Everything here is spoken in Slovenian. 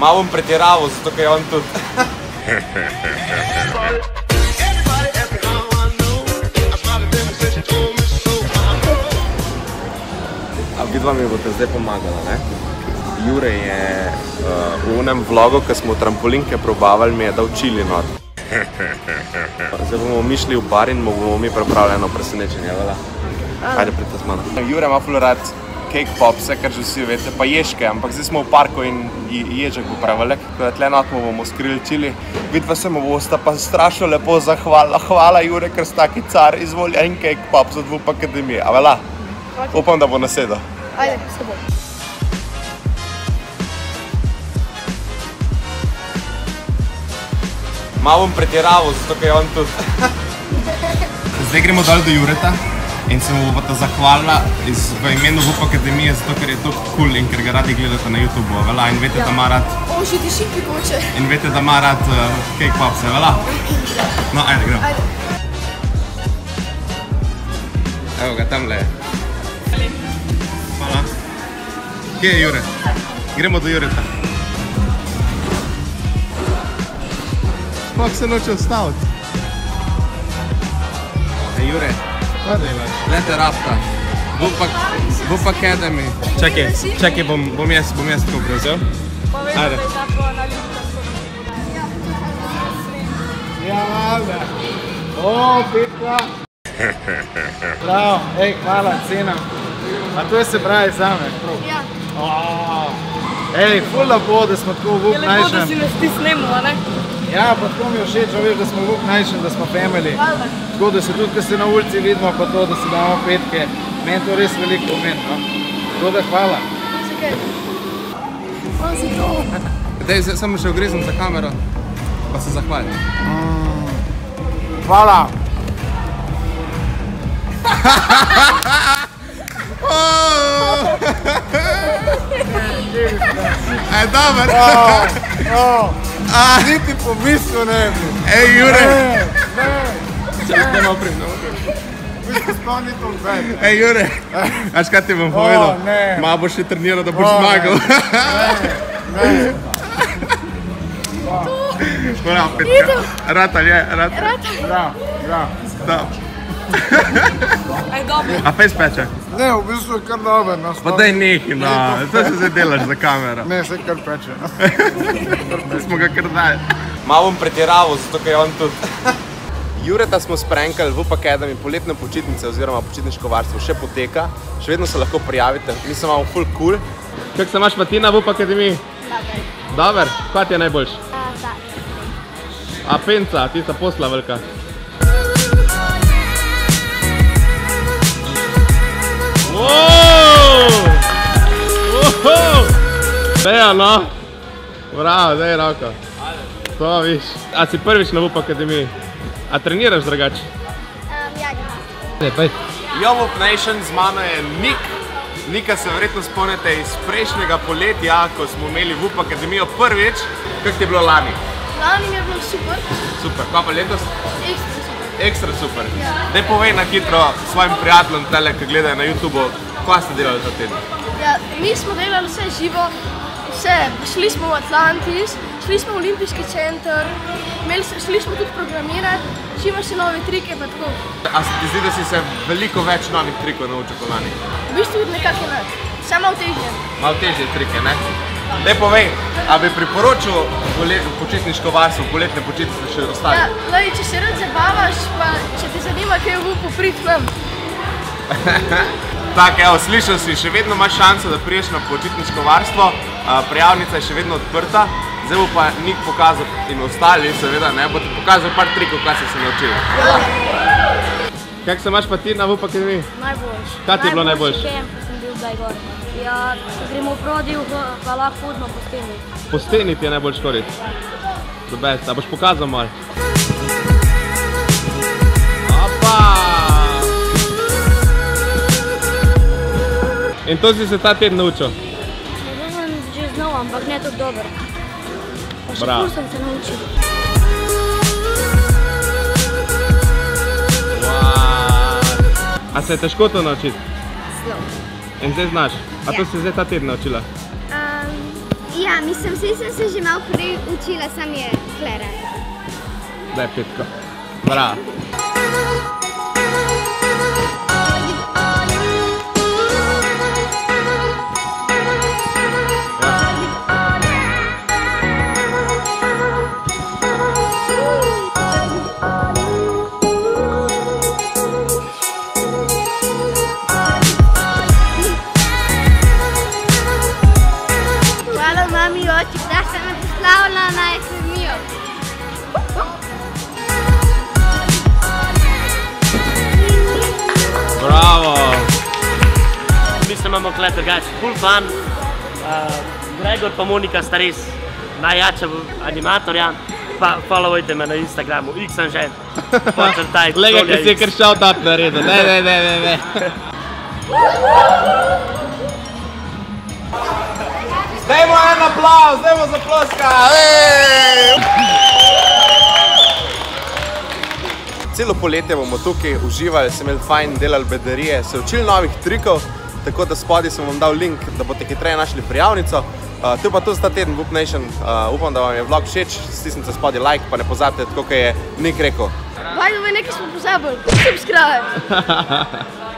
Malo bom pretiraval, zato ker je on tudi. A vidva mi boste zdaj pomagala, ne? Jure je v onem vlogu, ko smo trampolinke probavali, mi je dal čili not. Zdaj bomo mi šli v bar in bomo mi pripravili eno presenečenje, vela? Ajde, pridite z mano. Jure ima ful rad cake popse, kar že vsi veste, pa ježke, ampak zdaj smo v parku in ježek bo prevelik, tako da tle notmo bomo skrili čili. Vidva se mu bosta pa strašno lepo zahvalila. Hvala Jure, ker si taki car, izvoli en cake pops od VUP Akademije, a vela? Upam, da bo nasedel. Ajde, se bo. Malo bom pretiraval, zato ker je on tudi. Zdaj gremo dol do Jureta in se mu boste zahvalila v imenu VUP Akademije, zato ker je to cool in ker ga radi gledate na YouTubeu, vela? In veste, da ima rad... On še tiši pikoče. In veste, da ima rad cake popse, vela? No, ajde, gremo. Evo ga, tamle je. Hvala. Kje je Jure? Gremo do Jureta. Sploh se noče ustaviti. Jure, le te rafta. VUP Academy. Čakaj, bom jaz tako prevzel. Ajde. Ja, valjda. O, Petra. Bravo, ej, hvala, cena. A to je se pravi zame? Ja. Ej, ful lepo, da smo tako v VUP Je lepo, da Nation. si nas ti snemo, a ne? Ja, pa tako mi je všeč, veš, da smo v VUP Nation, da smo family. Hvala. Tako da se tudi, ko se na ulici vidimo, pa to, da si damo petke, meni to res veliko pomeni, no. Tako da hvala. Čakaj. On si to. Dej, samo še ugrizem za kamero, pa se zahvalim. Hvala. Aj, dober. Niti pomislil ne bi. Ej, Jure. Ne. Čakaj, malo prim. Sploh ni to vzaj. Ej, Jure. Až kaj ti bom povedal? ne. Malo boš še treniral, da boš zmagal. Ne. Bravo, Petka. Ratalj je, ratalj. Bravo. Aj, dobro. A fejs peče? Ne, v bistvu je kar dober. Pa daj nehi, no. To se zdaj delaš za kamero. Ne, se kar peče. Smo ga kar dali. Malo bom pretiraval, zato ker je on tudi. Jureta smo sprankali, VUP Academy, poletne počitnice oziroma počitniško varstvo še poteka. Še vedno se lahko prijavite. Mi smo malo ful cool. Kako se imaš pa ti na VUP Akademiji? Dobar. Dober? Kaj ti je najboljš? Da. A penca, ti sta posla velika. Deja, no. Bravo, daj roko. To, viš. A si prvič na VUP Akademiji? A treniraš drugače? Ja, Yo, VUP Nation, z mano je Nik. Nika se verjetno spomnite iz prejšnjega poletja, ko smo imeli VUP Akademijo prvič. Kako ti je bilo lani? Lani mi je bilo super. Super. Kaj pa letos? Ekstra super. Ekstra super. Daj povej na hitro svojim prijateljem tele, ki gledajo na YouTubeu, kaj ste delali ta teden? Ja, mi smo delali vse živo, vse. Šli smo v Atlantis, šli smo v Olimpijski center, šli smo tudi programirati, učimo se nove trike pa tako. A se ti zdi, da si se veliko več novih trikov naučil kot lani? V bistvu nekako ne, samo v težje. Malo težje trike, ne? Daj povej, a bi priporočil počitniško varstvo, poletne počitnice še Ja, ostali? lej, če se rad zabavaš, pa če te zanima, kaj je v VUP-u, prid k nam. Tak, evo, slišal si, še vedno imaš šanso, da priješ na počitniško varstvo. Prijavnica je še vedno odprta. Zdaj bo pa Nik pokazal in ostali, seveda, ne, bo ti pokazal par trikov, kaj si se naučil. Kako se imaš pa ti na VUP Akademiji? Najboljši. Kaj ti je bilo najboljše? Najboljši kemp, ko sem bil zdaj gor. Ja, ko gremo v prodil, pa lahko hodimo po steni. Po steni ti je najbolj škoriti. The best. A boš pokazal malo? Opa! In to si se ta teden naučil? To sem že znal, ampak ne tako dober. Pa še Bravo. ful sem se naučil. A se je težko to naučiti? Zelo. In zdaj znaš? A to si zdaj ta teden naučila? Ja, mislim, vsi sem se že malo prej učila, sam je klera. Daj petko. Bravo. Hvala mami in oči, da ste me poslavila na akademijo. Bravo. Mislim, imamo tukaj drugače ful fun. Gregor pa Monika sta res najjača animatorja. Pa followajte me na Instagramu, xanžen. Lega, ki si je kar shout-out naredil. Ne. Dajmo en aplauz, dajmo zaploska. Celo poletje bomo tukaj uživali, se imeli fajn, delali bedarije, se učili novih trikov, tako da spodaj sem vam dal link, da boste hitreje našli prijavnico. To je pa to za ta teden Whoop Nation. Upam, da vam je vlog všeč, stisnite spodaj like, pa ne pozabite, tako kot je Nik rekel. By the way, nekaj smo pozabili. Subscribe!